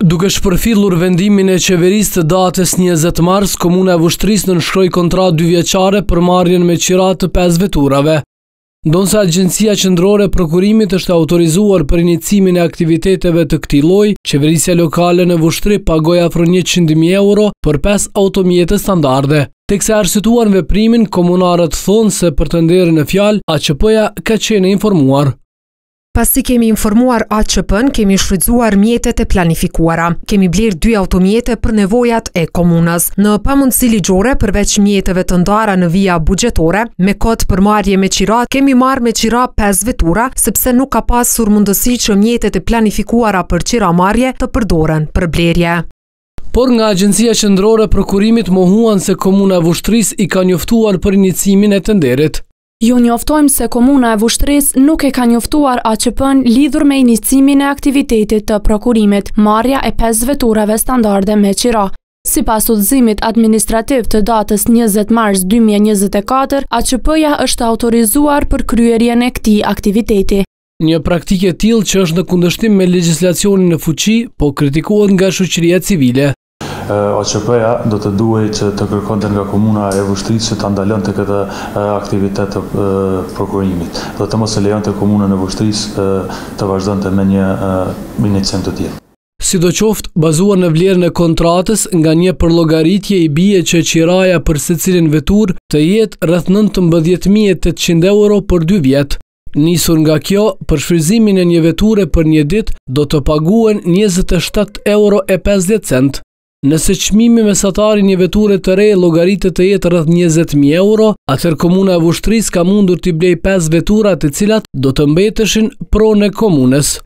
Duke shpërfillur vendimin e qeverisë të datës 20 mars, Komuna e Vushtrisë nënshkroi kontratë 2 vjeçare për marrjen me qirat të 5 veturave. Ndonse Agjencia Qendrore e Prokurimit është autorizuar për iniciimin e aktiviteteve të këtij lloji, qeverisja lokale në Vushtri pagoi afër 100.000 euro për 5 automjete standarde. Teksa arsyetuan veprimin, komunarët thonë se për të nderën e fjalë, AQP-ja ka qenë informuar. Pasi kemi informuar AQP-n, kemi shfrytzuar mjetet e planifikuara. Kemi bler 2 automjete për nevojat e komunës. Në pamundësi ligjore, përveç mjeteve të ndara në vija buxhetore, me kod për marrje me qira, kemi marrë me qira 5 vetura, sepse nuk ka pasur mundësi që mjetet e planifikuara për qira marrje të përdoren për blerje. Por nga Agjencia Qendrore e Prokurimit mohuan se Komuna e Vushtrisë i ka njoftuar për iniciimin e tenderit. Ju njoftojmë se Komuna e Vushtrisë nuk e ka njoftuar AQP-n lidhur me iniciimin e aktivitetit të prokurimit, marrja e 5 veturave standarde me qira. Sipas udhëzimit administrativ të datës 20 mars 2024, AQP-ja është autorizuar për kryerjen e këtij aktiviteti. Një praktikë e tillë që është në kundërshtim me legjislacionin në fuqi, po kritikohet nga shoqëria civile. AQP-ja do të duhej që të kërkonte nga Komuna e Vushtrisë që ta ndalonte këtë aktivitet të prokurimit dhe të mos e lejonte Komunën e Vushtrisë të vazhdonte me një iniciativë të tillë. Sidoqoftë, bazuar në vlerën e kontratës, nga një përllogaritje i bie që qiraja për secilin veturë të jetë rreth 19.800 euro për 2 vjet. Nisur nga kjo, për shfrytëzimin e një veture për një ditë do të paguhen 27 euro e 50 cent. Nëse çmimi mesatar i një veture të re llogaritet të jetë rreth 20.000 euro, atëherë Komuna e Vushtrisë ka mundur t'i blejë 5 vetura të cilat do të mbeteshin pronë e komunës.